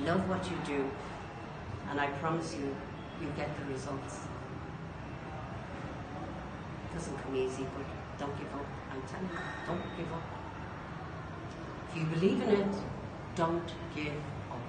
Love what you do, and I promise you, you'll get the results. It doesn't come easy, but don't give up. I'm telling you, don't give up. If you believe in it, don't give up.